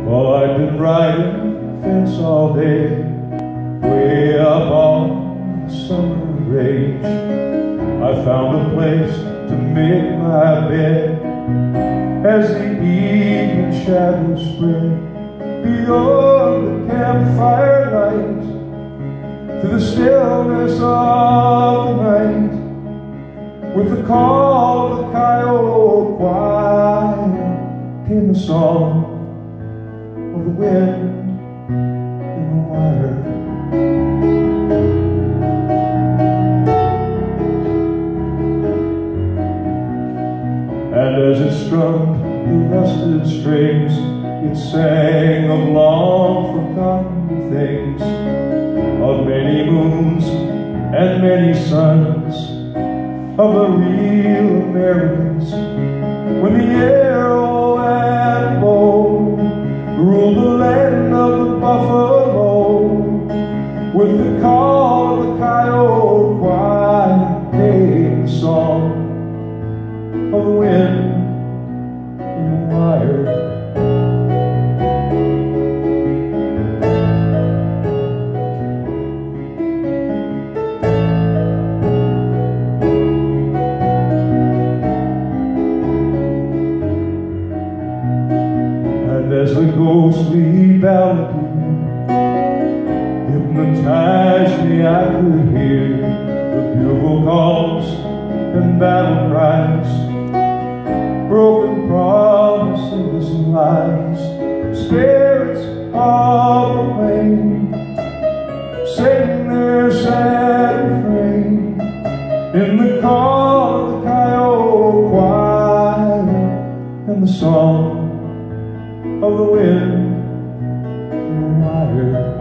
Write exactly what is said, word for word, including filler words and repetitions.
Well, I'd been riding fence all day, way up on the summer range. I found a place to make my bed as the evening shadows spread beyond the campfire light, to the stillness of the night, with the call of the coyote choir came the song of the wind in the wire. And as it strummed the rusted strings, it sang of long forgotten things, of many moons and many suns, of the real Americans, when the arrow and bow ruled the land of the buffalo. With the call of the coyote choir came the song of the wind in the wire. And as the ghostly ballad hypnotized me, I could hear the bugle calls and battle cries, broken promises and lies, spirits of the plain sing their sad refrain in the call of the coyote choir and the song of the wind in the wire.